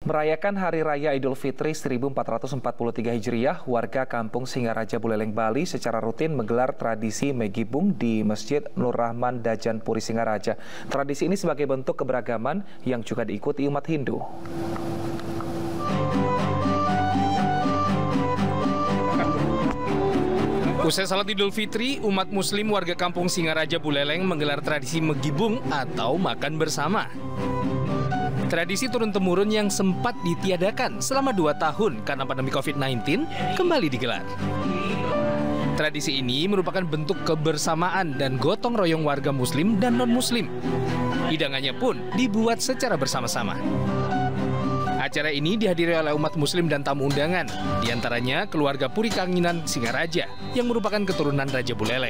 Merayakan Hari Raya Idul Fitri 1443 Hijriah, warga Kampung Singaraja Buleleng, Bali secara rutin menggelar tradisi Megibung di Masjid Nur Rahman Dajan Puri Singaraja. Tradisi ini sebagai bentuk keberagaman yang juga diikuti umat Hindu. Usai salat Idul Fitri, umat Muslim warga Kampung Singaraja Buleleng menggelar tradisi Megibung atau makan bersama. Tradisi turun-temurun yang sempat ditiadakan selama 2 tahun karena pandemi COVID-19 kembali digelar. Tradisi ini merupakan bentuk kebersamaan dan gotong royong warga Muslim dan non-Muslim. Hidangannya pun dibuat secara bersama-sama. Acara ini dihadiri oleh umat Muslim dan tamu undangan, diantaranya keluarga Puri Kanginan Singaraja yang merupakan keturunan Raja Buleleng.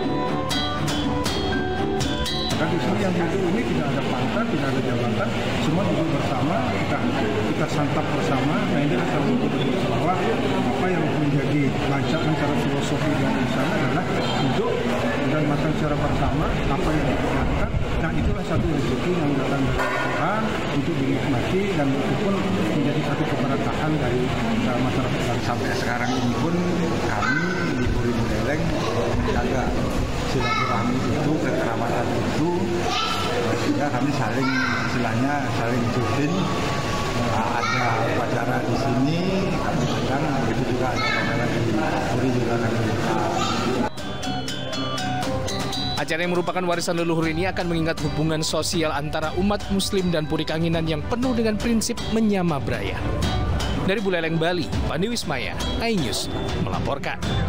Tradisi yang itu ini tidak ada pangkat, tidak ada jabatan, semua duduk bersama, kita santap bersama. Nah ini adalah satu bentuk bahwa apa yang menjadi rancangan cara filosofi dari sana adalah duduk dan makan secara bersama apa yang dilakukan. Nah itulah satu rezeki yang datang dari Tuhan untuk dinikmati dan itu pun menjadi satu keberkahan dari masyarakat. Sampai sekarang ini pun kami di Puri Buleleng menjaga silaturahmi itu, kekerabatan itu, sehingga kami saling istilahnya saling jodohin. Ada upacara di sini, kami sedang begitu juga ada upacara di Puri juga kami buka. Acara yang merupakan warisan leluhur ini akan mengingat hubungan sosial antara umat Muslim dan Puri Kanginan yang penuh dengan prinsip menyama braya. Dari Buleleng, Bali, Pandi Wismaya, iNews melaporkan.